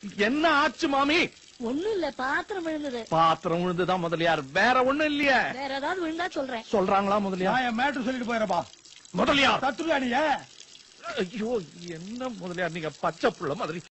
என்ன ஆச்சு மாமி? ஒண்ணும் இல்ல, பாத்திரம் விழுந்தது. பாத்திரம் விழுந்துதான் முதலியார், வேற ஒண்ணும் இல்லையே. வேற ஏதாவது விழுந்தா சொல்றேன். சொல்றாங்களா முதலியார்? என் மேட்ரு சொல்லிட்டு போயிடப்பா. முதலியார் தத்துருவாடிய. ஐயோ, என்ன முதலியார் நீங்க பச்சை புள்ள மாதிரி